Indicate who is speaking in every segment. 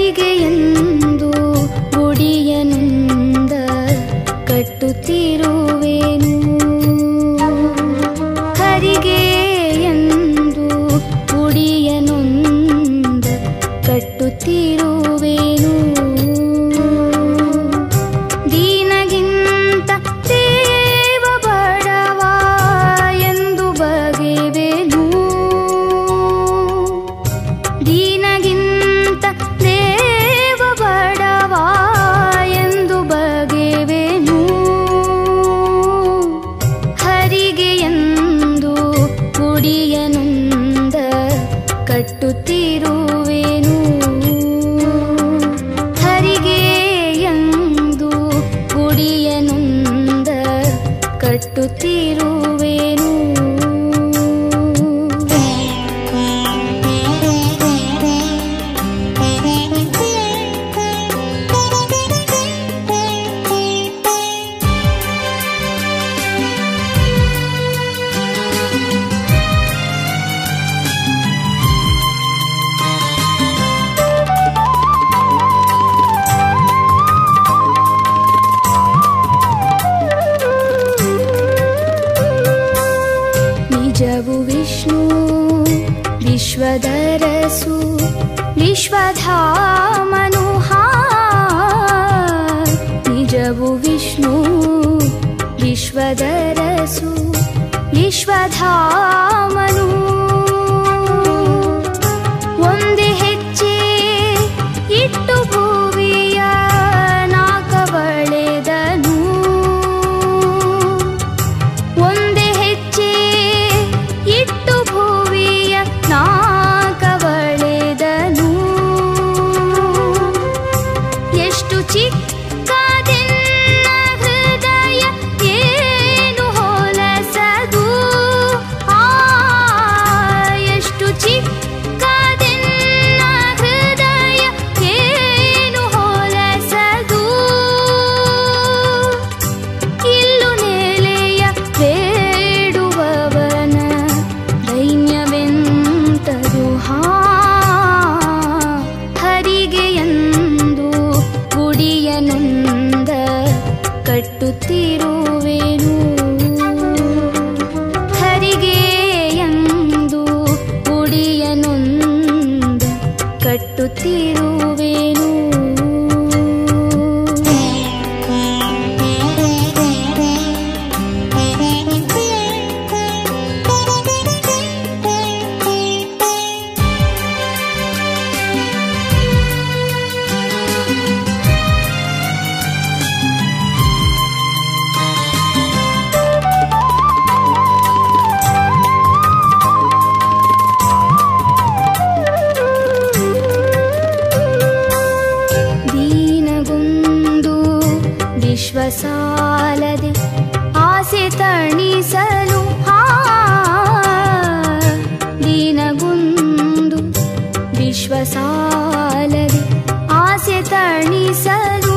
Speaker 1: ಹರಿಗೆಯೆಂದು ಗುಡಿಯನುಂದ ಕಟ್ಟುತ್ತಿರುವೆನು. ಹರಿಗೆಯೆಂದು ಗುಡಿಯನುಂದ ಕಟ್ಟುತ್ತಿರುವೆನು. ದೀನಗಿಂತ ದೇವ ಬಡವ ಎಂದು ಬಗೆವೆನು. ದೀನಗಿಂತ ದೇವ ಬಡವ ಎಂದು ಬಗೆವೆನು. ಹರಿಗೆಯೆಂದು ಗುಡಿಯನುಂದ ಕಟ್ಟುತ್ತಿರುವೆನು. ಹರಿಗೆಯೆಂದು ಗುಡಿಯನುಂದ ಕಟ್ಟುತ್ತಿರುವೆನು. ನಿಜವು ವಿಷ್ಣು ವಿಶ್ವದರಸು ವಿಶ್ವಧಾಮನು. ನಿಜವು ವಿಷ್ಣು ವಿಶ್ವದರಸು ವಿಶ್ವಧಾಮನು. ಒಂದೇ ಹೆಜ್ಜೆ ಇಟ್ಟು ಭುವಿಯ ನಾಕವಳೆದನು. ಒಂದೇ ಹೆಜ್ಜೆ ಇಟ್ಟು ಭುವಿಯ ನಾಕವಳೆದನು. ಎಷ್ಟು ಚಿಕ್ಕದೆನ್ನ ಹೃದಯ ಏನು ಹೊಲಸದು. ಎಷ್ಟು ಚಿಕ್ಕದೆನ್ನ ಹೃದಯ ಏನು ಹೊಲಸದು. ಇಲ್ಲು ನೆಲೆಯ ಬೇಡುವವನ ದೈನ್ಯವೆಂತದು. ಹರಿಗೆಯೆಂದು ಗುಡಿಯನುಂದ ಕಟ್ಟುತ್ತಿರುವೆನು. ಹರಿಗೆಯೆಂದು ಗುಡಿಯನುಂದ ಕಟ್ಟುತ್ತಿರುವೆನು. ದೀನಗುಂದು ವಿಶ್ವಸಾಲದೆ ಆಸೆ ತಣಿಸಲು. ದೀನಗುಂದು ವಿಶ್ವಸಾಲದೆ ಆಸೆ ತಣಿಸಲು.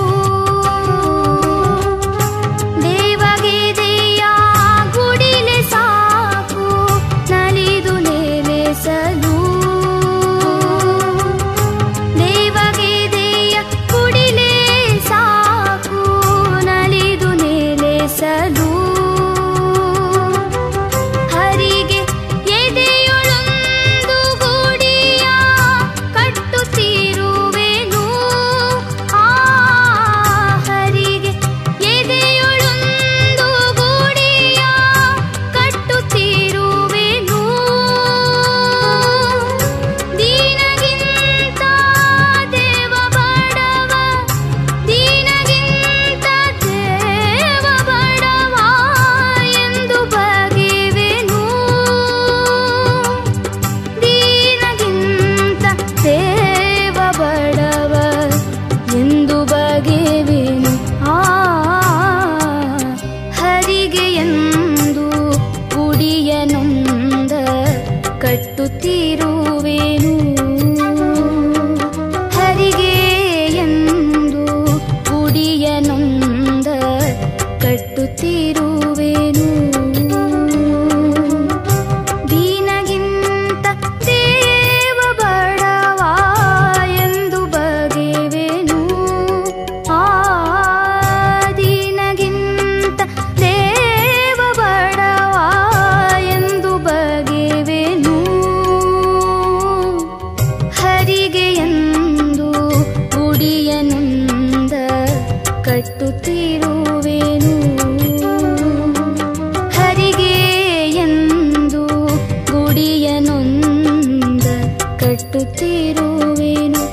Speaker 1: ದೇವಗೆದೆಯ ಗುಡಿಲೆ ಸಾಕು ನಲಿದು ನೆಲೆಸಲು. ದೇವಗೆದೆಯ ಗುಡಿಲೆ ಸಾಕು ನಲಿದು ನೆಲೆಸಲು. ಕಟ್ಟುತ್ತಿರುವೆನು ಹರಿಗೆ ಎಂದು ಗುಡಿಯನೊಂದ ಕಟ್ಟುತ್ತಿರುವೆನು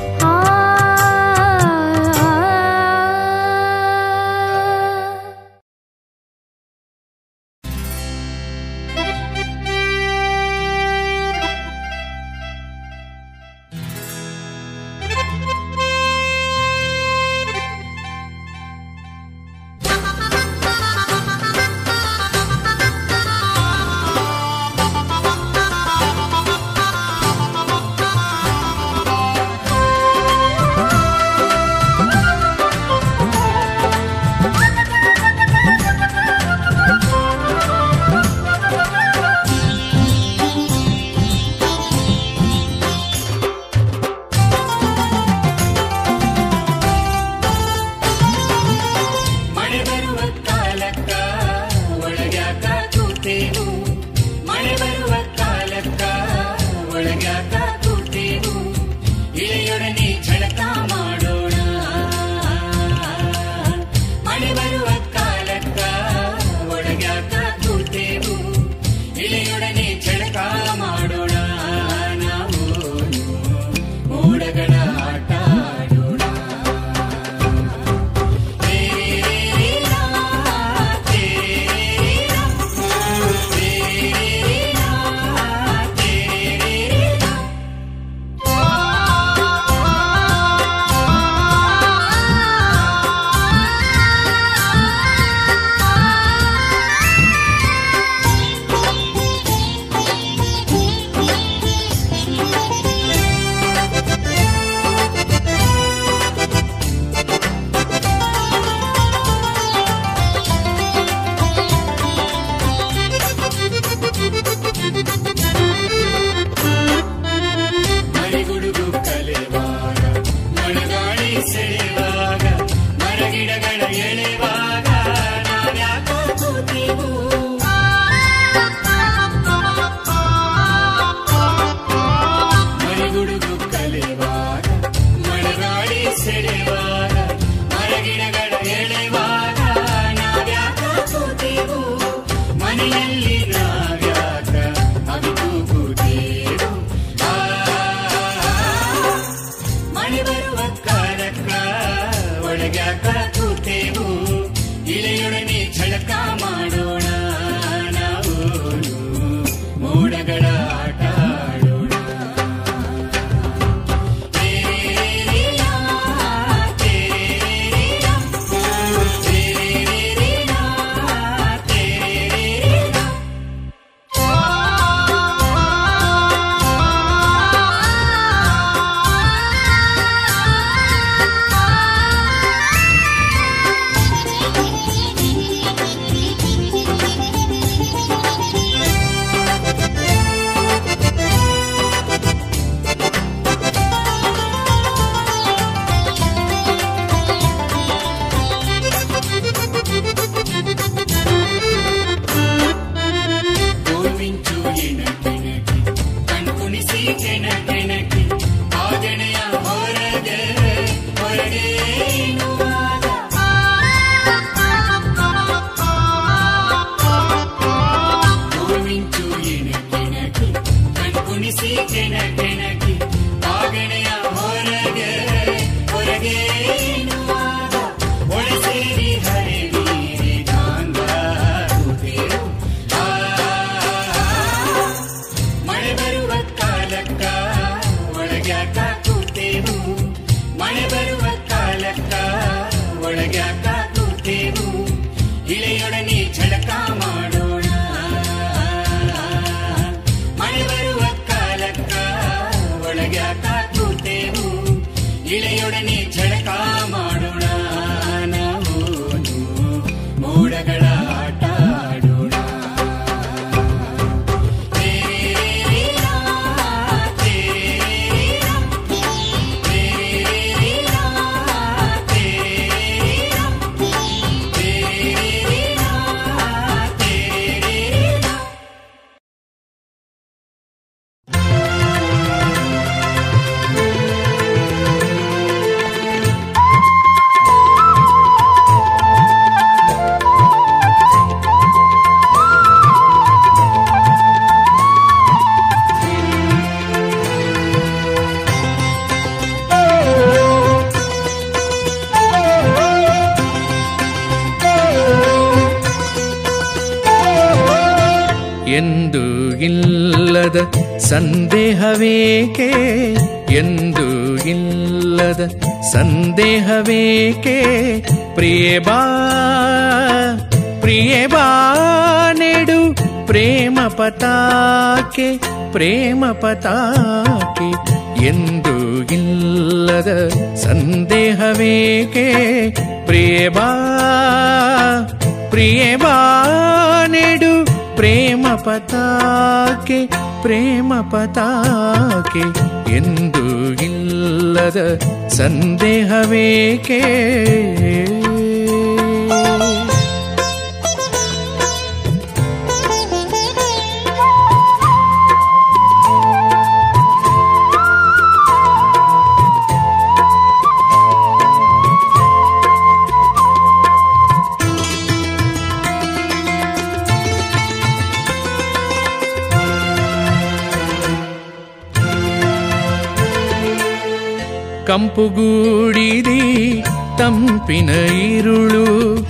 Speaker 2: ಎಂದು ಇಲ್ಲದ ಸಂದೇಹವೇಕೆ, ಎಂದು ಇಲ್ಲದ ಸಂದೇಹವೇಕೆ, ಪ್ರಿಯೇ ಬಾ ಪ್ರಿಯೇ ಬಾ ನೆಡು ಪ್ರೇಮ ಪತಾಕೆ, ಪ್ರೇಮ ಪತಾಕೆ, ಎಂದು ಇಲ್ಲದ ಸಂದೇಹವೇಕೆ, ಪ್ರಿಯೇ ಬಾ ಪ್ರಿಯೇ ಬಾ ನೆಡು ಪ್ರೇಮ ಪತಾಕೆ, ಪ್ರೇಮ ಪತಾಕೆ, ಎಂದು ಇಲ್ಲದ ಸಂದೇಹವೇಕೆ. ಕಂಪುಗೂಡಿದಿ ತಂಪಿನ ಇರುಳು,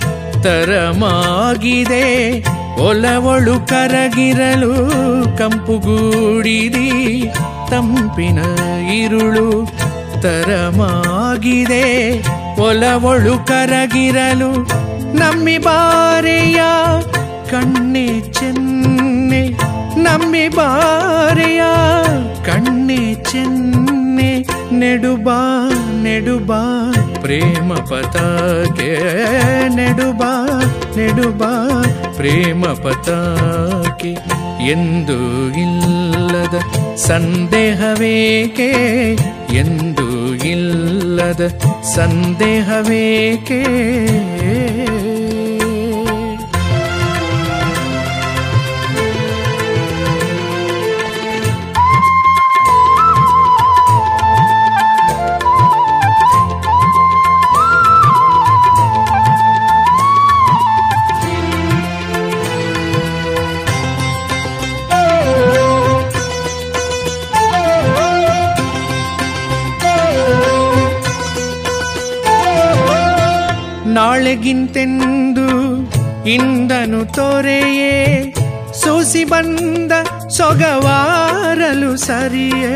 Speaker 2: ತರಮಾಗಿದೆ ಒಲವಳು ಕರಗಿರಲು. ಕಂಪುಗೂಡಿದಿ ತಂಪಿನ ಇರುಳು, ತರಮಾಗಿದೆ ಒಲವಳು ಕರಗಿರಲು. ನಮ್ಮಿ ಬಾರೆಯ ಕಣ್ಣೆ ಚೆನ್ನೆ, ನಮ್ಮಿ ಬಾರೆಯ ಕಣ್ಣೆ ಚೆನ್ನೆ, ನೆಡುಬಾ ನೆಡುಬಾ ಪ್ರೇಮ ಪತಾಕೆ, ನೆಡುಬಾ ನೆಡುಬಾ ಪ್ರೇಮ ಪತಾಕೆ, ಎಂದು ಇಲ್ಲದ ಸಂದೇಹವೇಕೆ, ಎಂದು ಇಲ್ಲದ ಸಂದೇಹವೇಕೆ. ನಾಳೆಗಿಂತೆಂದು ಇಂದನು ತೊರೆಯೇ, ಸೂಸಿ ಬಂದ ಸೊಗವಾರಲು ಸರಿಯೇ.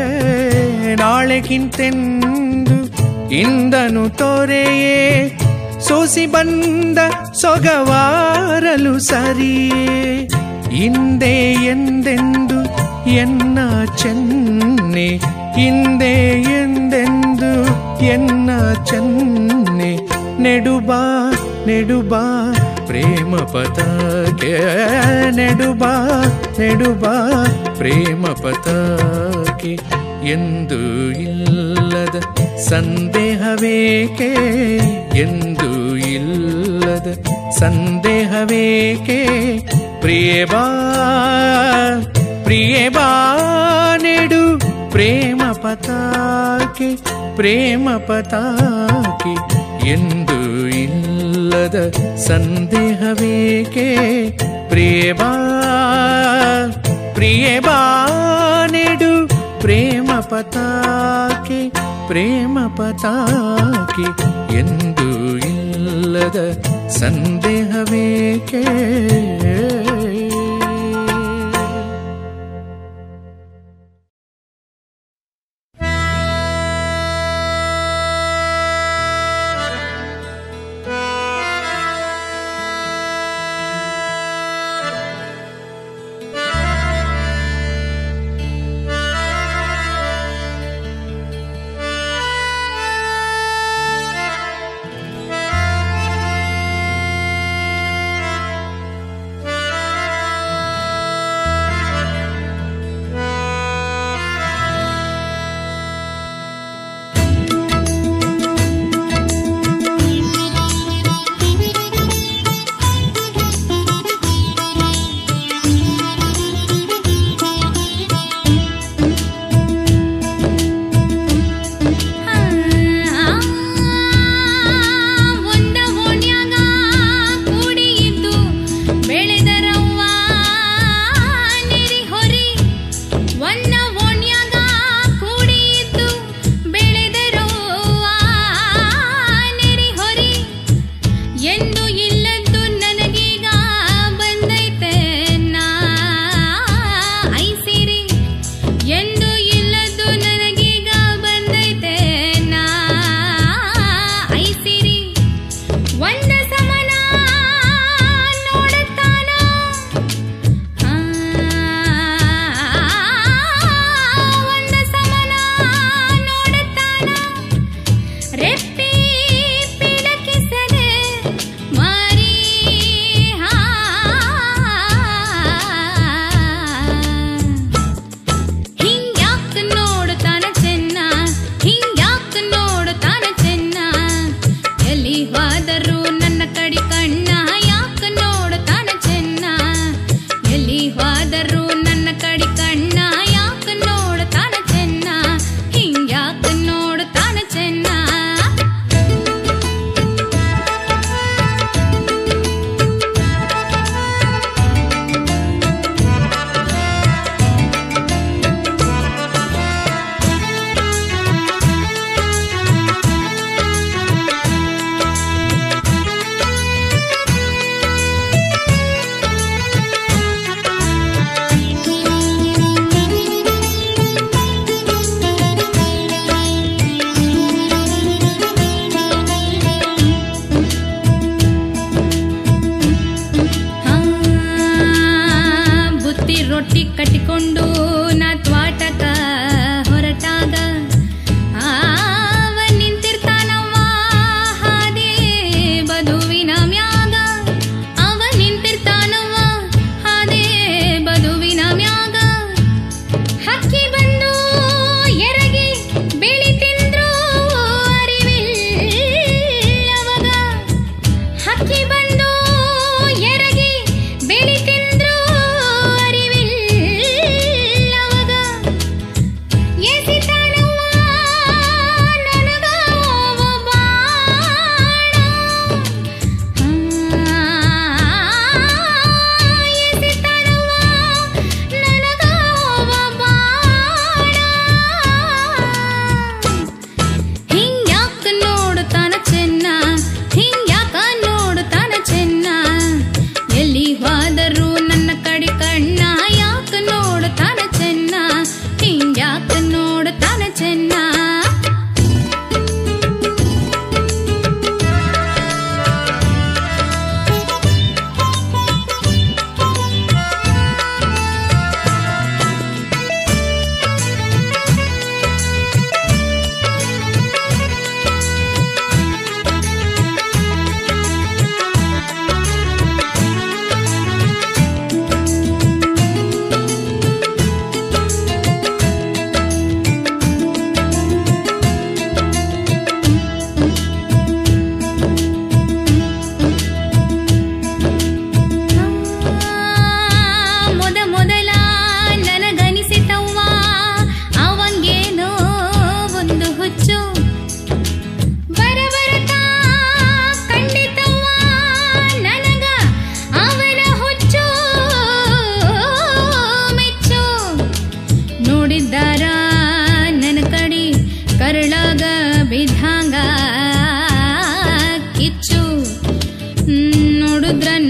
Speaker 2: ನಾಳೆಗಿಂತೆಂದು ಇಂದನು ತೊರೆಯೇ, ಸೂಸಿ ಬಂದ ಸೊಗವಾರಲು ಸರಿಯೇ. ಹಿಂದೆ ಎಂದೆಂದು ಎನ್ನ ಚೆನ್ನೆ, ಹಿಂದೆ ಎಂದೆಂದು ಎನ್ನ ಚೆನ್ನೆ, ನೆಡುಬಾ ನೆಡುಬಾ ಪ್ರೇಮ ಪತಾಕೆ, ನೆಡುಬಾ ನೆಡುಬಾ ಪ್ರೇಮ ಪತಾಕೆ, ಎಂದು ಇಲ್ಲದ ಸಂದೇಹವೇಕೆ, ಎಂದು ಇಲ್ಲದ ಸಂದೇಹವೇಕೆ. ಪ್ರಿಯೇ ಬಾ ಪ್ರಿಯೇ ಬಾ ನೆಡು ಪ್ರೇಮ ಪತಾಕೆ, ಪ್ರೇಮ ಪತಾಕೆ, ಎಂದು ಇಲ್ಲದ ಸಂದೇಹವೇಕೆ. ಪ್ರಿಯೇ ಬಾ ಪ್ರಿಯೇ ಬಾ ನೆಡು ಪ್ರೇಮ ಪತಾಕೆ, ಪ್ರೇಮ ಪತಾಕೆ, ಎಂದು ಇಲ್ಲದ ಸಂದೇಹವೇಕೆ.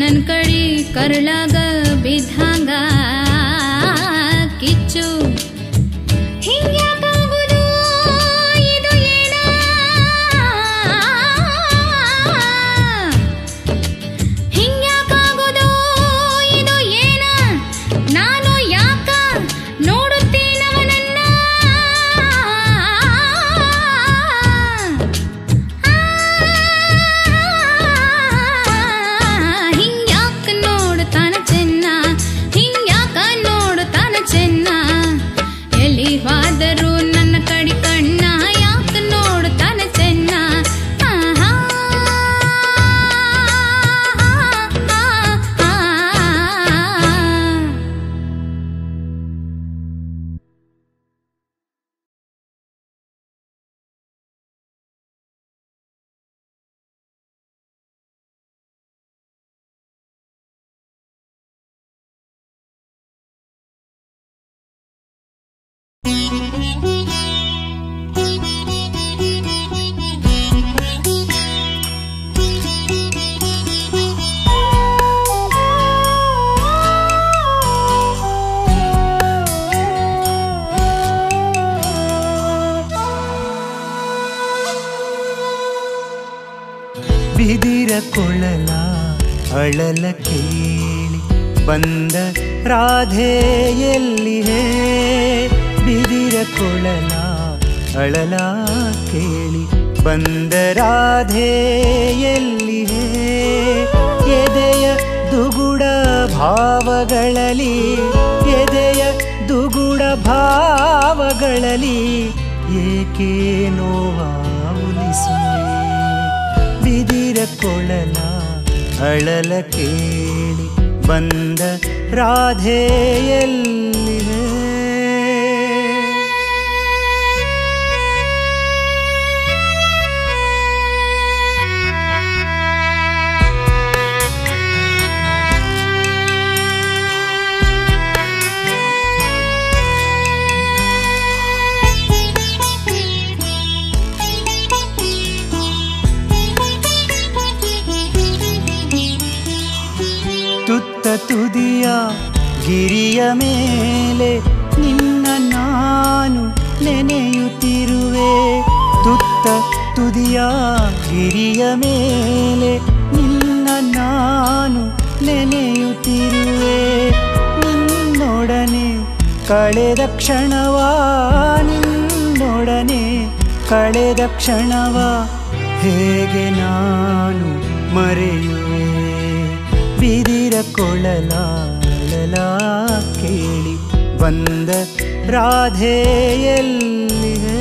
Speaker 1: ನನ್ ಕಡಿ ಕರ್ಳಾಗ ಬಿದ್ದಂಗ ಕಿಚ್ಚು ಹಿಂಗ್ಯಾಕಾಗುದು ಇದು ಏನ ಹಿಂಗ್ಯಾಕಾಗುದು ಇದು ಏನ ನಾನು ಯಾಕ ನೋಡುತ್ತೇನವನನ್ನ ಹಿಂಗ್ಯಾಕ ನೋಡುತ್ತಾನ ಚೆನ್ನ ಹಿಂಗ್ಯಾಕ ನೋಡುತ್ತಾನ ಚೆನ್ನ ಎಲ್ಲಿ ಹೋದರೂ ನನ್ನ ಕಡಿ ಕಣ್ಣ ಯಾಕ ನೋಡುತ್ತಾನ ಚೆನ್ನ
Speaker 3: ಬಿದಿರ ಕೊಳಲ ಅಳಲ ಕೇಳಿ ಬಂದ ರಾಧೆ ಎಲ್ಲಿಹೇ ಬಿದಿರ ಕೊಳಲ ಅಳಲ ಕೇಳಿ ಬಂದ ರಾಧೆ ಎಲ್ಲಿಹೇ ಎದೆಯ ದುಗುಡ ಭಾವಗಳಲ್ಲಿ ಎದೆಯ ದುಗುಡ ಭಾವಗಳಲ್ಲಿ ಏಕೆ ನೋವಾ ಉಲಿಸುವೆ ಬಿದಿರ ಕೊಳಲ ಅಳಲ ಕೇಳಿ ಬಂದ ರಾಧೆ ಎಲ್ಲಿಹೇ ತುತ್ತ ತುದಿಯ ಗಿರಿಯ ಮೇಲೆ ನಿನ್ನ ನಾನು ನೆನೆಯುತ್ತಿರುವೆ ತುತ್ತ ತುದಿಯ ಗಿರಿಯ ಮೇಲೆ ನಿನ್ನ ನಾನು ನೆನೆಯುತ್ತಿರುವೆ ನಿನ್ನೊಡನೆ ಕಳೆದ ಕ್ಷಣವ ನಿನ್ನೊಡನೆ ಕಳೆದ ಕ್ಷಣವ ಹೇಗೆ ನಾನು ಮರೆಯುವೆ ಬಿದಿರ ಕೊಳಲ ಅಳಲ ಕೇಳಿ ಬಂದ ರಾಧೆ ಎಲ್ಲಿಹೇ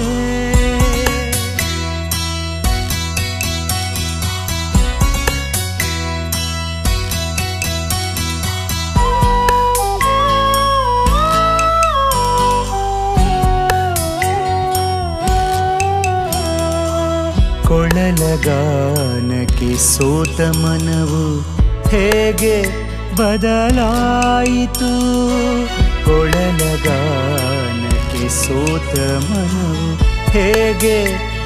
Speaker 3: ಕೊಳಲಗಾನಕ್ಕೆ ಸೋತ ಮನವು ಹೇಗೆ ಬದಲಾಯಿತು ಕೊಳಲಗಾನಕ್ಕೆ ಸೋತ ಮನವು ಹೇಗೆ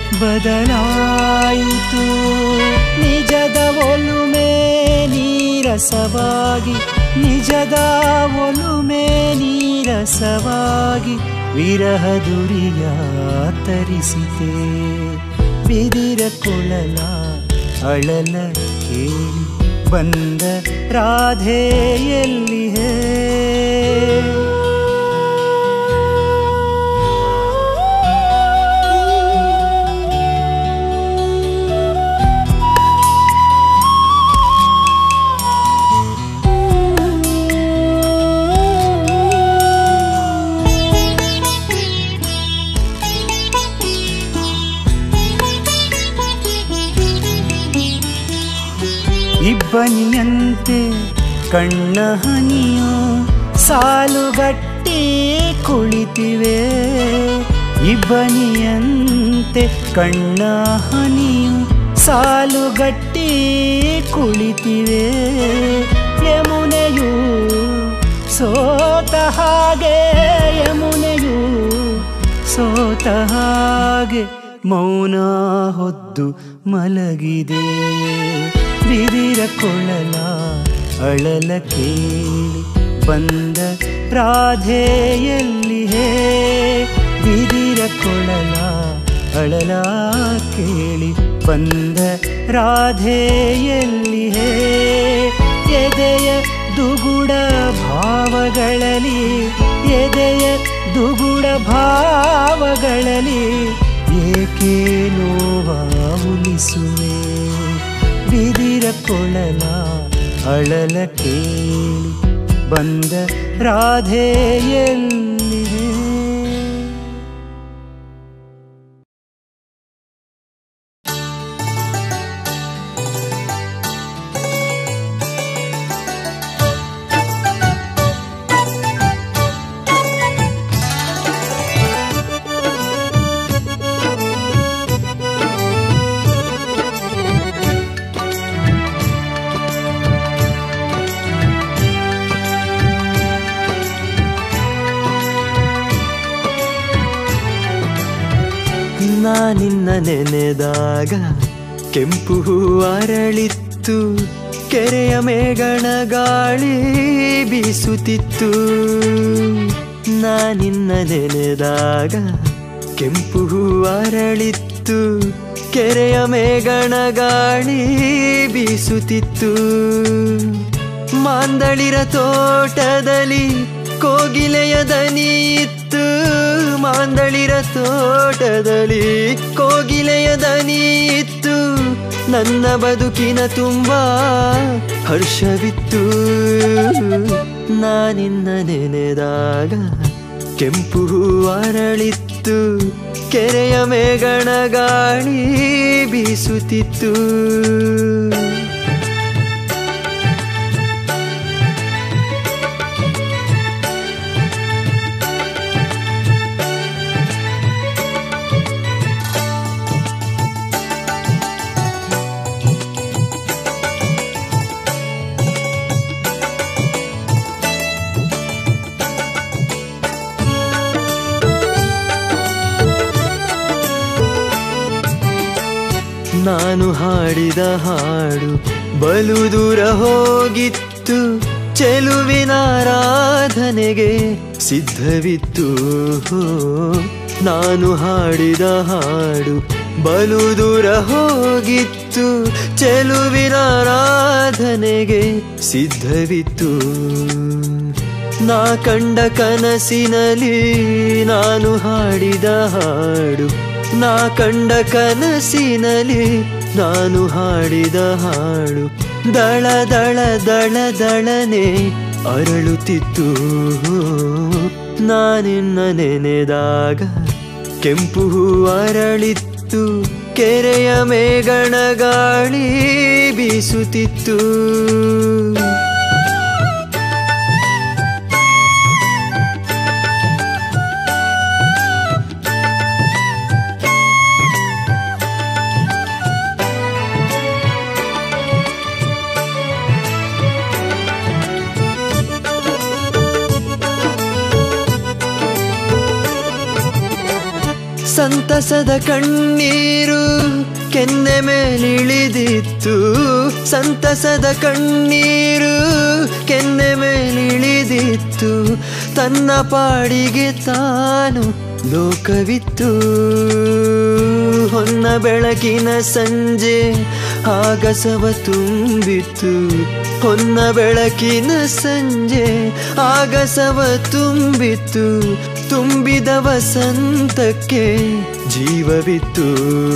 Speaker 3: ಬದಲಾಯಿತು ನಿಜದ ಒಲುಮೆ ನೀರಸವಾಗಿ ನಿಜದ ಒಲುಮೆ ನೀರಸವಾಗಿ ವಿರಹ ದುರಿಯ ತರಿಸಿತೆ ಬಿದಿರ ಕೊಳಲ ಅಳಲ ಕೇಳಿ ಬಂದ ರಾಧೆ ಎಲ್ಲಿಹೇ ಇಬ್ಬನಿಯಂತೆ ಕಣ್ಣ ಹನಿಯು ಸಾಲುಗಟ್ಟಿ ಕುಳಿತಿವೆ ಇಬ್ಬನಿಯಂತೆ ಕಣ್ಣ ಹನಿಯು ಸಾಲುಗಟ್ಟಿ ಕುಳಿತಿವೆ ಯಮುನೆಯು ಸೋತ ಹಾಗೆ ಯಮುನೆಯು ಸೋತ ಹಾಗೆ ಮೌನ ಹೊದ್ದು ಮಲಗಿದೆ ಬಿದಿರ ಕೊಳಲ ಅಳಲ ಕೇಳಿ ಬಂದ ರಾಧೆಯಲ್ಲಿಯೇ ಬಿದಿರ ಕೊಳಲ ಅಳಲ ಕೇಳಿ ಬಂದ ರಾಧೆಯಲ್ಲಿಯೇ ಎದೆಯ ದುಗುಡ ಭಾವಗಳಲ್ಲಿ ಎದೆಯ ದುಗುಡ ಭಾವಗಳಲ್ಲಿ ಏಕೆ ನೋವ ಉಲಿಸುವೆ ಬಿದಿರ ಕೊಳಲ ಅಳಲ ಕೇಳಿ ಬಂದ ರಾಧೆಯಲ್ಲಿಯೇ.
Speaker 4: ನಿನ್ನ ನೆನೆದಾಗ ಕೆಂಪು ಹೂ ಅರಳಿತ್ತು, ಕೆರೆಯ ಮೇಗಣ ಗಾಳಿ ಬೀಸುತ್ತಿತ್ತು. ನಿನ್ನ ನೆನೆದಾಗ ಕೆಂಪು ಹೂ ಅರಳಿತ್ತು, ಕೆರೆಯ ಮೇಗಣ ಗಾಳಿ ಬೀಸುತ್ತಿತ್ತು. ಮಾಂದಳಿರ ತೋಟದಲ್ಲಿ ಕೋಗಿಲೆಯ ದನಿ ಇತ್ತು, ಮಾಂದಳಿರ ತೋಟದಲ್ಲಿ ಕೋಗಿಲೆಯ ದನಿ ಇತ್ತು. ನನ್ನ ಬದುಕಿನ ತುಂಬ ಹರ್ಷವಿತ್ತು. ನಿನ್ನ ನೆನೆದಾಗ ಕೆಂಪು ಹೂ ಅರಳಿತ್ತು, ಕೆರೆಯ ಮೇಗಣ ಗಾಳಿ ಬೀಸುತ್ತಿತ್ತು. ನಾನು ಹಾಡಿದ ಹಾಡು ಬಲು ದೂರ ಹೋಗಿತ್ತು, ಚೆಲುವಿನ ಆರಾಧನೆಗೆ ಸಿದ್ಧವಿತ್ತು. ನಾನು ಹಾಡಿದ ಹಾಡು ಬಲು ದೂರ ಹೋಗಿತ್ತು, ಚೆಲುವಿನ ಆರಾಧನೆಗೆ ಸಿದ್ಧವಿತ್ತು. ನಾ ಕಂಡ ಕನಸಿನಲ್ಲಿ ನಾನು ಹಾಡಿದ ಹಾಡು, ನಾ ಕಂಡ ಕನಸಿನಲ್ಲಿ ನಾನು ಹಾಡಿದ ಹಾಡು ದಳ ದಳ ದಳ ದಳನೆ ಅರಳುತ್ತಿತ್ತು. ನಿನ್ನ ನೆನೆದಾಗ ಕೆಂಪು ಹೂ ಅರಳಿತ್ತು, ಕೆರೆಯ ಮೇಗಣ ಗಾಳಿ ಬೀಸುತ್ತಿತ್ತು. ಸಂತಸದ ಕಣ್ಣೀರು ಕೆನ್ನೆ ಮೇಲಿಳಿದಿತ್ತು, ಸಂತಸದ ಕಣ್ಣೀರು ಕೆನ್ನೆ ಮೇಲಿಳಿದಿತ್ತು. ತನ್ನ ಪಾಡಿಗೆ ತಾನು ಲೋಕವಿತ್ತು. ಹೊನ್ನ ಬೆಳಕಿನ ಸಂಜೆ ಆಗಸವ ತುಂಬಿತ್ತು, ಹೊನ್ನ ಬೆಳಕಿನ ಸಂಜೆ ಆಗಸವ ತುಂಬಿತ್ತು. ತುಂಬಿದ ವಸಂತಕ್ಕೆ ಜೀವವಿತ್ತು.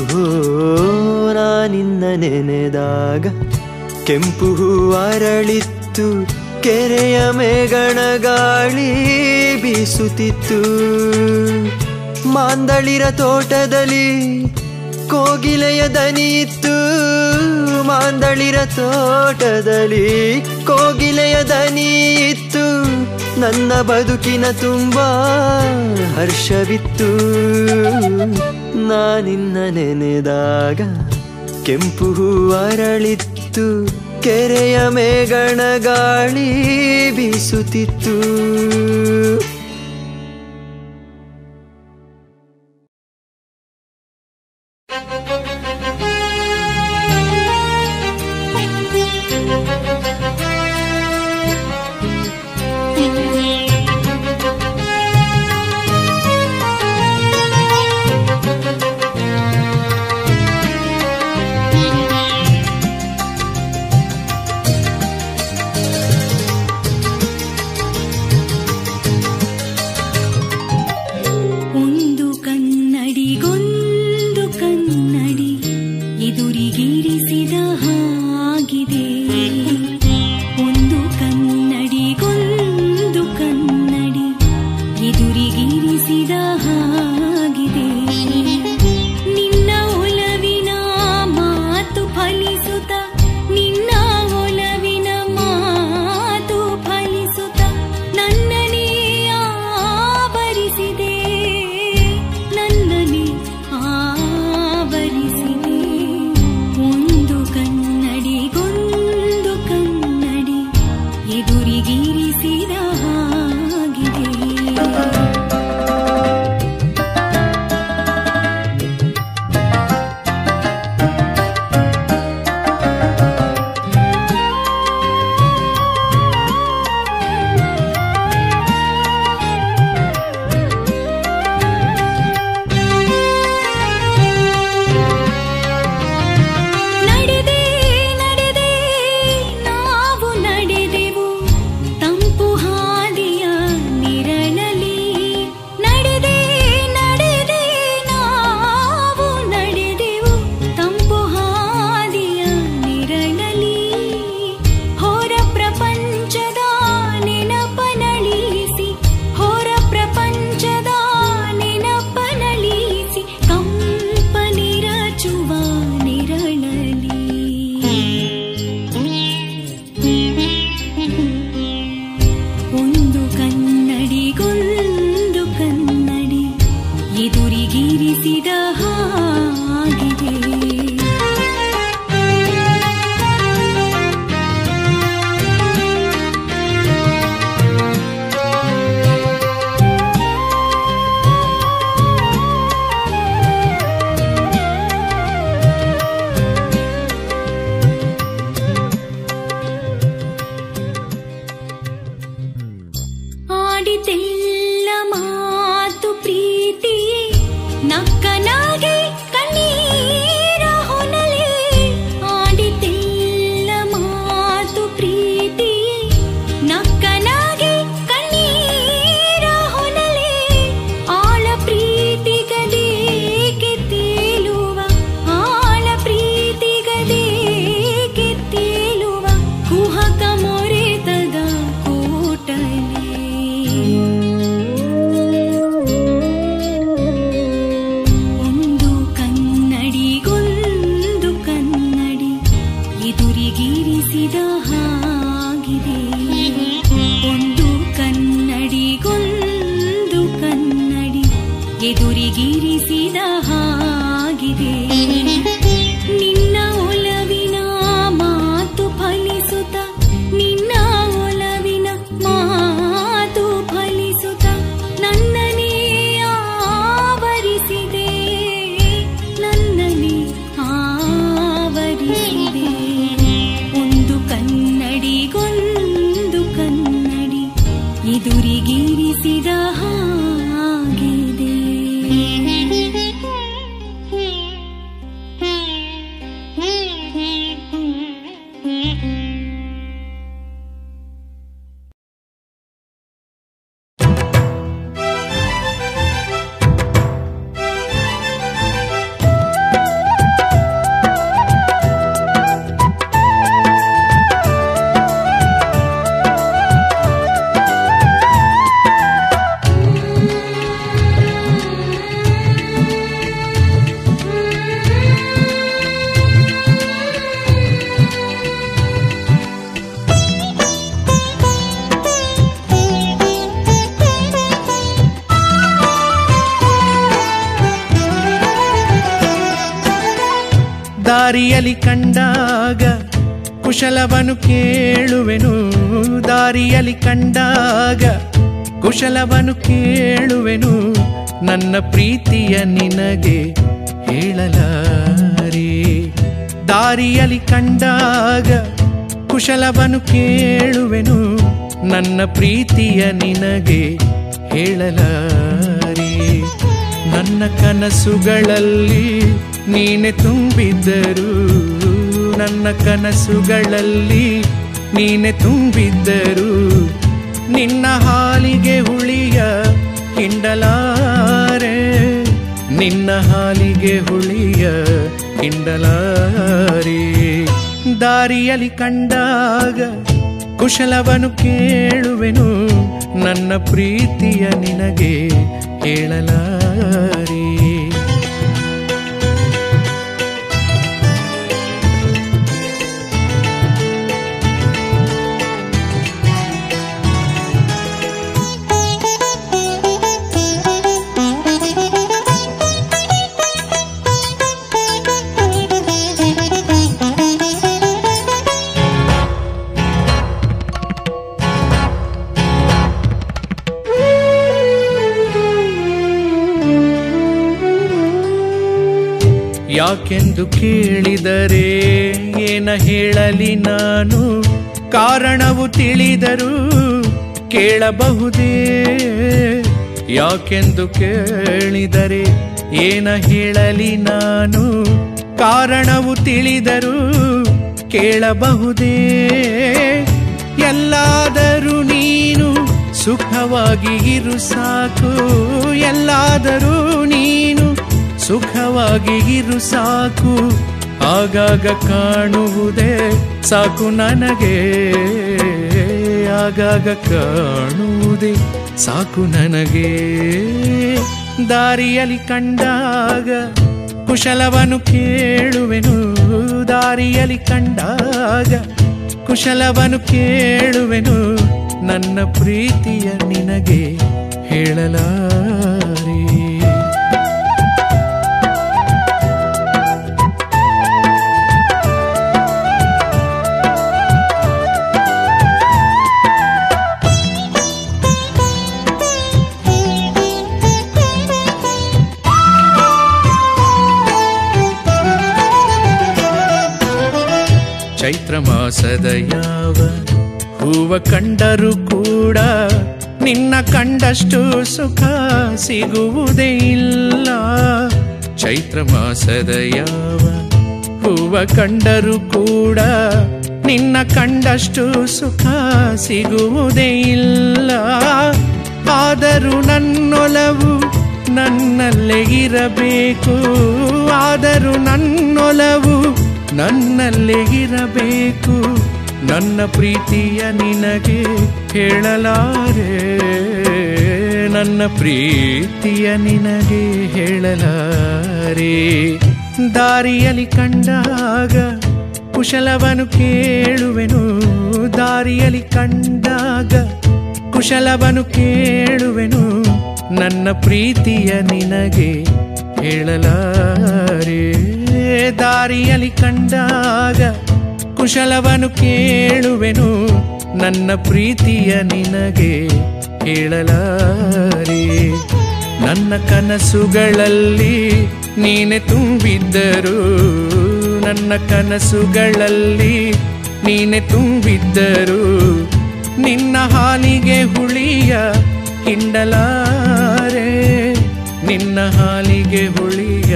Speaker 4: ನಿನ್ನ ನೆನೆದಾಗ ಕೆಂಪು ಹೂ ಅರಳಿತ್ತು, ಕೆರೆಯ ಮೇಗಣ ಗಾಳಿ ಬೀಸುತ್ತಿತ್ತು. ಮಾಂದಳಿರ ತೋಟದಲ್ಲಿ ಕೋಗಿಲೆಯ ದನಿ ಇತ್ತು, ಮಾಂದಳಿರ ತೋಟದಲ್ಲಿ ಕೋಗಿಲೆಯ ದನಿ ಇತ್ತು. ನನ್ನ ಬದುಕಿನ ತುಂಬ ಹರ್ಷವಿತ್ತು. ನಿನ್ನ ನೆನೆದಾಗ ಕೆಂಪು ಹೂ ಅರಳಿತ್ತು, ಕೆರೆಯ ಮೇಗಣ ಗಾಳಿ ಬೀಸುತ್ತಿತ್ತು.
Speaker 1: ಎದುರಿಗಿರಿಸಿದ ಹಾಗಿದೆ ಒಂದು ಕನ್ನಡಿಗೊಂದು ಕನ್ನಡಿ ಎದುರಿಗಿರಿಸಿದ ಹಾಗಿದೆ ನಿನ್ನ ಒಲವಿನ ಮಾತು ಫಲಿಸುತ್ತ ನಿನ್ನ ಒಲವಿನ ಮಾತು ಫಲಿಸುತ್ತ ನನ್ನನೇ ಆವರಿಸಿದೆ ನನ್ನನೇ ಆವರಿಸಿದೆ ಒಂದು ಕನ್ನಡಿಗೊಂದು ಕನ್ನಡಿ ಎದುರಿಗಿರಿಸಿದ ಹಾಗಿದೆ ಒಂದು ಕನ್ನಡಿಗೊಂದು ಕನ್ನಡಿ ಎದುರಿಗಿರಿಸಿದ ಹಾಗಿದೆ ಆಡಿತೆಲ್ಲ ಮಾತು ಪ್ರೀತಿ ನಕ್ಕನಾಗೆ ಕಣ್ಣೀರ ಹೊನಲೆ ಆಡಿತೆಲ್ಲ ಮಾತು ಪ್ರೀತಿ ನಕ್ಕನಾಗೆ ಕಣ್ಣೀರ ಹೊನಲೆ ಆಳ ಪ್ರೀತಿಗದೇಕೆ ತೇಲುವ ಆಳ ಪ್ರೀತಿಗದೇಕೆ ತೇಲುವ ಕುಹಕ ಮೊರೆತದ ಕೋಟಲೆ ಒಂದು ಕನ್ನಡಿಗೊಂದು ಕನ್ನಡಿ ಎದುರಿಗಿರಿಸಿದ ಹಾಗಿದೆ ಒಂದು ಕನ್ನಡಿಗೊಂದು ಕನ್ನಡಿ ಎದುರಿಗಿರಿಸಿದ ಹಾಗಿದೆ ನಿನ್ನ ಒಲವಿನ ಮಾತು ಫಲಿಸುತ್ತ ನಿನ್ನ ಒಲವಿನ ಮಾತು ಫಲಿಸುತ್ತ ನನ್ನನೇ ಆವರಿಸಿದೆ ನನ್ನನೇ ಆವರಿಸಿದೆ ಒಂದು ಕನ್ನಡಿಗೊಂದು ಕನ್ನಡಿ ಎದುರಿಗಿರಿಸಿದ ಹಾಗಿದೆ
Speaker 2: ದಾರಿಯಲ್ಲಿ ಕಂಡಾಗ ಕುಶಲವನು ಕೇಳುವೆನು ದಾರಿಯಲ್ಲಿ ಕಂಡಾಗ ಕುಶಲವನು ಕೇಳುವೆನು ನನ್ನ ಪ್ರೀತಿಯ ನಿನಗೆ ಹೇಳಲಾರೆ ದಾರಿಯಲ್ಲಿ ಕಂಡಾಗ ಕುಶಲವನು ಕೇಳುವೆನು ನನ್ನ ಪ್ರೀತಿಯ ನಿನಗೆ ಹೇಳಲಾರೆ ನನ್ನ ಕನಸುಗಳಲ್ಲಿ ನೀನೆ ತುಂಬಿದ್ದರು ನನ್ನ ಕನಸುಗಳಲ್ಲಿ ನೀನೆ ತುಂಬಿದ್ದರು ನಿನ್ನ ಹಾಲಿಗೆ ಹುಳಿಯ ಹಿಂಡಲಾರೆ ನಿನ್ನ ಹಾಲಿಗೆ ಹುಳಿಯ ಹಿಂಡಲಾರೆ. ದಾರಿಯಲ್ಲಿ ಕಂಡಾಗ ಕುಶಲವನ್ನು ಕೇಳುವೆನು, ನನ್ನ ಪ್ರೀತಿಯ ನಿನಗೆ ಹೇಳಲಾರೆ. ಯಾಕೆಂದು ಕೇಳಿದರೆ ಏನ ಹೇಳಲಿ ನಾನು, ಕಾರಣವು ತಿಳಿದರೂ ಕೇಳಬಹುದೇ. ಯಾಕೆಂದು ಕೇಳಿದರೆ ಏನ ಹೇಳಲಿ ನಾನು, ಕಾರಣವು ತಿಳಿದರೂ ಕೇಳಬಹುದೇ. ಎಲ್ಲಾದರೂ ನೀನು ಸುಖವಾಗಿ ಇರು ಸಾಕು, ಎಲ್ಲಾದರೂ ನೀನು ಸುಖವಾಗಿ ಇರು ಸಾಕು. ಆಗಾಗ ಕಾಣುವುದೇ ಸಾಕು ನನಗೆ, ಆಗಾಗ ಕಾಣುವುದೇ ಸಾಕು ನನಗೆ. ದಾರಿಯಲ್ಲಿ ಕಂಡಾಗ ಕುಶಲವನ್ನು ಕೇಳುವೆನು, ದಾರಿಯಲ್ಲಿ ಕಂಡಾಗ ಕುಶಲವನ್ನು ಕೇಳುವೆನು, ನನ್ನ ಪ್ರೀತಿಯ ನಿನಗೆ ಹೇಳಲಾರೆ. ಚೈತ್ರ ಮಾಸದ ಯಾವ ಹೂವ ಕಂಡರೂ ಕೂಡ ನಿನ್ನ ಕಂಡಷ್ಟು ಸುಖ ಸಿಗುವುದೇ ಇಲ್ಲ. ಚೈತ್ರ ಮಾಸದ ಯಾವ ಹೂವ ಕಂಡರೂ ಕೂಡ ನಿನ್ನ ಕಂಡಷ್ಟು ಸುಖ ಸಿಗುವುದೇ ಇಲ್ಲ. ಆದರೂ ನನ್ನೊಲವು ನನ್ನಲ್ಲೇ ಇರಬೇಕು, ಆದರೂ ನನ್ನೊಲವು ನನ್ನಲ್ಲೇ ಇರಬೇಕು, ನನ್ನ ಪ್ರೀತಿಯ ನಿನಗೆ ಹೇಳಲಾರೆ, ನನ್ನ ಪ್ರೀತಿಯ ನಿನಗೆ ಹೇಳಲಾರೆ. ದಾರಿಯಲ್ಲಿ ಕಂಡಾಗ ಕುಶಲವನ್ನು ಕೇಳುವೆನು, ದಾರಿಯಲ್ಲಿ ಕಂಡಾಗ ಕುಶಲವನ್ನು ಕೇಳುವೆನು, ನನ್ನ ಪ್ರೀತಿಯ ನಿನಗೆ ಹೇಳಲಾರೆ. ದಾರಿಯಲ್ಲಿ ಕಂಡಾಗ ಕುಶಲವನ್ನು ಕೇಳುವೆನು, ನನ್ನ ಪ್ರೀತಿಯ ನಿನಗೆ ಹೇಳಲಾರೆ. ನನ್ನ ಕನಸುಗಳಲ್ಲಿ ನೀನೆ ತುಂಬಿದ್ದರು, ನನ್ನ ಕನಸುಗಳಲ್ಲಿ ನೀನೆ ತುಂಬಿದ್ದರು, ನಿನ್ನ ಹಾಲಿಗೆ ಹುಳಿಯ ಹಿಂಡಲಾರೆ, ನಿನ್ನ ಹಾಲಿಗೆ ಹುಳಿಯ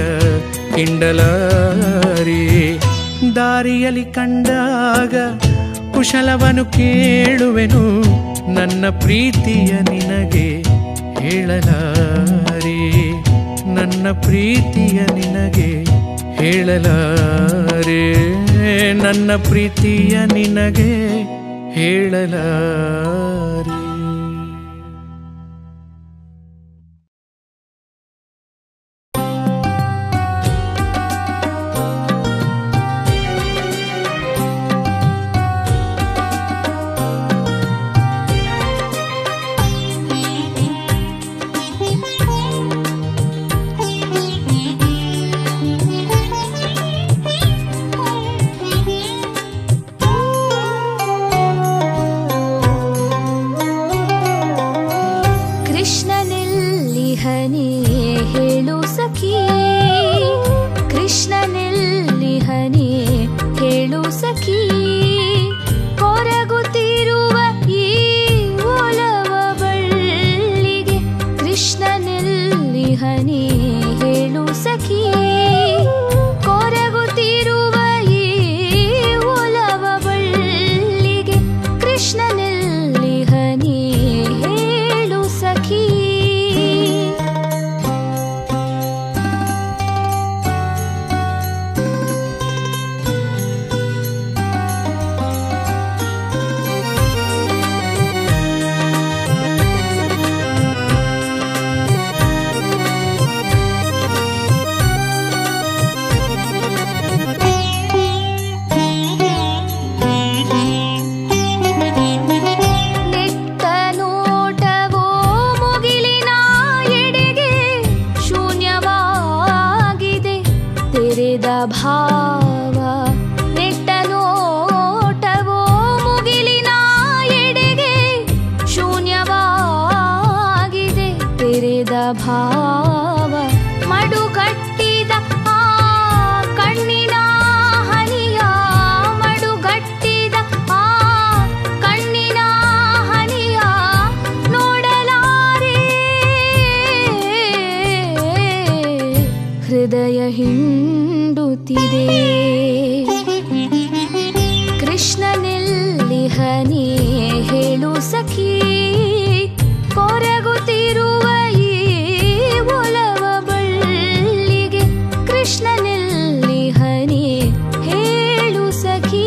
Speaker 2: ಹಿಂಡಲಾರೆ. ದಾರಿಯಲ್ಲಿ ಕಂಡಾಗ ಕುಶಲವನ್ನು ಕೇಳುವೆನು, ನನ್ನ ಪ್ರೀತಿಯ ನಿನಗೆ ಹೇಳಲಾರೆ, ನನ್ನ ಪ್ರೀತಿಯ ನಿನಗೆ ಹೇಳಲಾರೆ, ನನ್ನ ಪ್ರೀತಿಯ ನಿನಗೆ ಹೇಳಲಾರೆ.
Speaker 1: ಭಾವ ಮಡುಗಟ್ಟಿದ ಆ ಕಣ್ಣಿನ ಹನಿಯ ಮಡುಗಟ್ಟಿದ ಆ ಕಣ್ಣಿನ ಹನಿಯ ನೋಡಲಾರೆ ಹೃದಯ ಹಿಂಡುತ್ತಿದೆ ಕೃಷ್ಣನೆಲ್ಲಿಹನೇ ಹೇಳು ಸಖಿ ಕೊರಗುತ್ತಿರುವ ಈ ಒಲವ ಬಳ್ಳಿಗೆ ಕೃಷ್ಣನೆಲ್ಲಿಹನೇ ಹೇಳು ಸಖಿ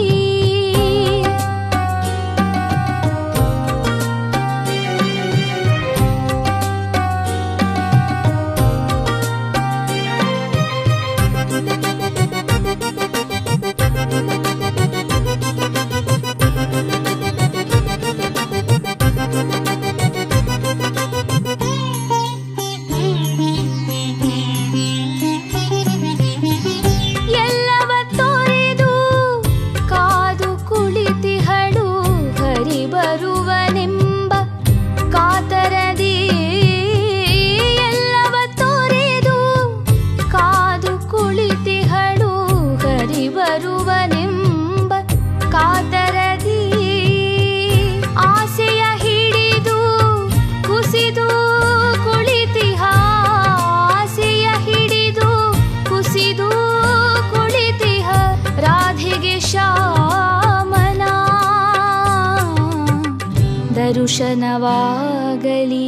Speaker 1: ದರುಶನವಾಗಲಿ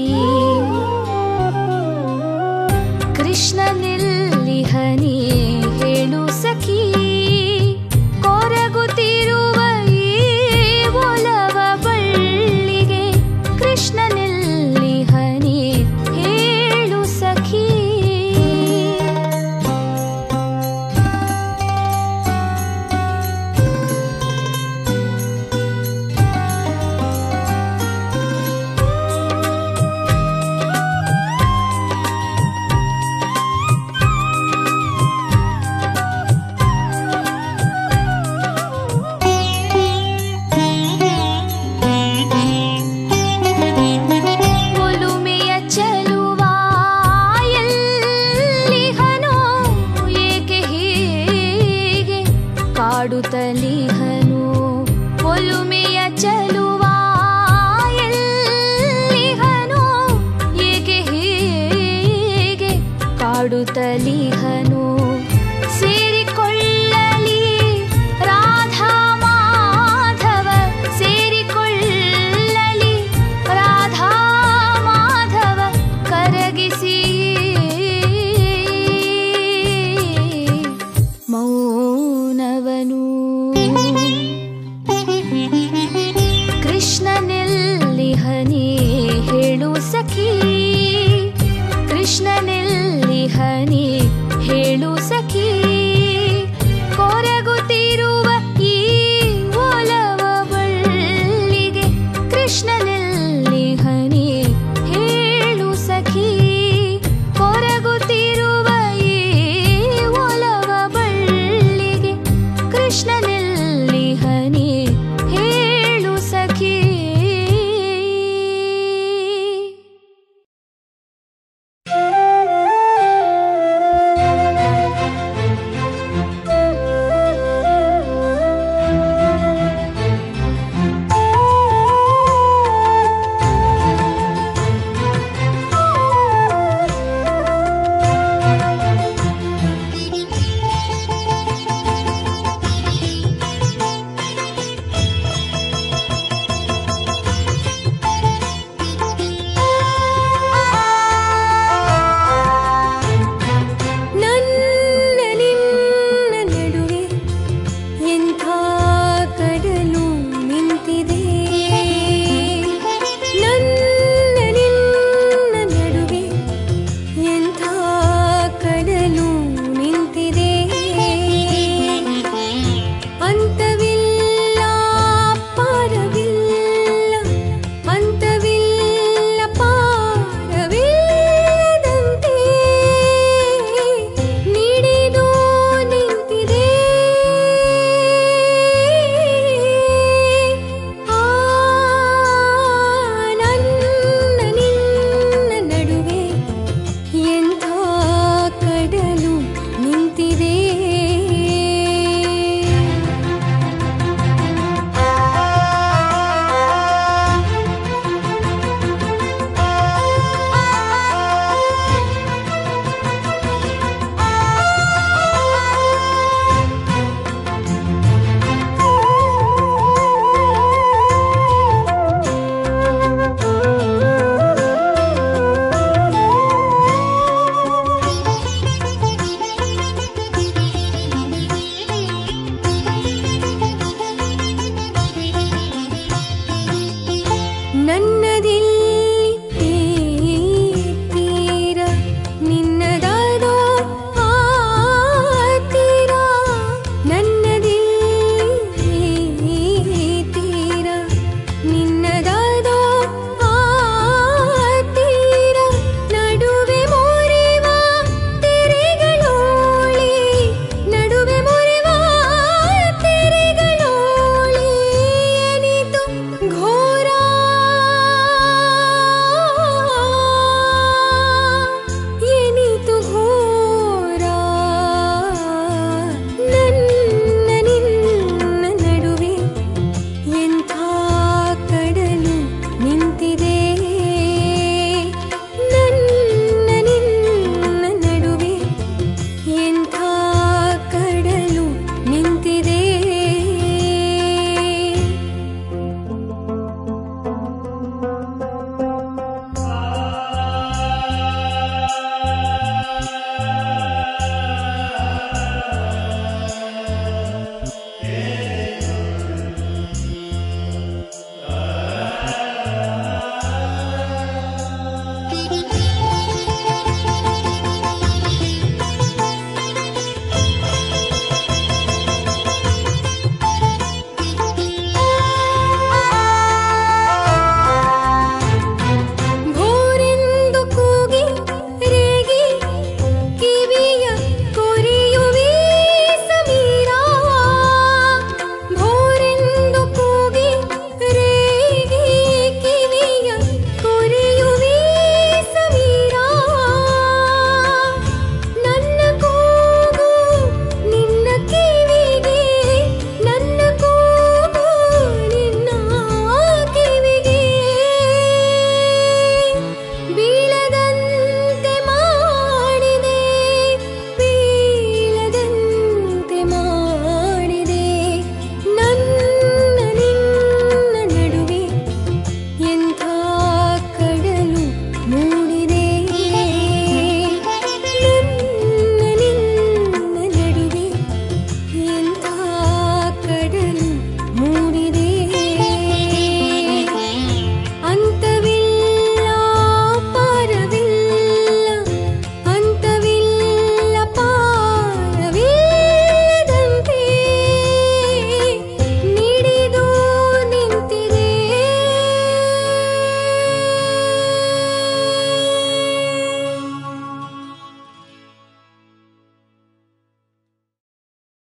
Speaker 1: ಕೃಷ್ಣನೆಲ್ಲಿಹನೇ ಹೇಳು ಸಖಿ ಕೊರಗುತ್ತಿರುವ ಈ ಒಲವ ಬಳ್ಳಿಗೆ ಕೃಷ್ಣನೆಲ್ಲಿಹನೇ ಹೇಳು ಸಖಿ ಕಾಡುತ್ತಲಿಹನು ಒಲುಮೆಯ ಚಲುವ ಎಲ್ಲಿಹನು ಏಕೆ ಹೀಗೆ ಕಾಡುತ್ತಲಿಹನು ಸೇರಿಕೊಳ್ಳಲಿ ರಾಧಾ ಮಾಧವ ಸೇರಿಕೊಳ್ಳಲಿ ರಾಧಾ ಮಾಧವ ಕರಗಿಸಿ ಮೌನವನು ಕೃಷ್ಣನೆಲ್ಲಿಹನೇ ಹೇಳು ಸಖಿ ಕೃಷ್ಣನೆಲ್ಲಿಹನೇ ಹೇಳು ಸಖಿ ಕೊರಗುತ್ತಿರುವ ಈ ಒಲವ ಬಳ್ಳಿಗೆ ಕೃಷ್ಣನೆಲ್ಲಿಹನೇ ಹೇಳು ಸಖಿ ಕೊರಗುತ್ತಿರುವ ಈ ಒಲವ ಬಳ್ಳಿಗೆ ಕೃಷ್ಣನೆಲ್ಲಿಹನೇ